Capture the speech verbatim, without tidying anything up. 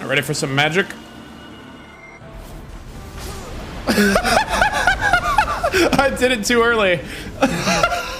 Ready for some magic? I did it too early.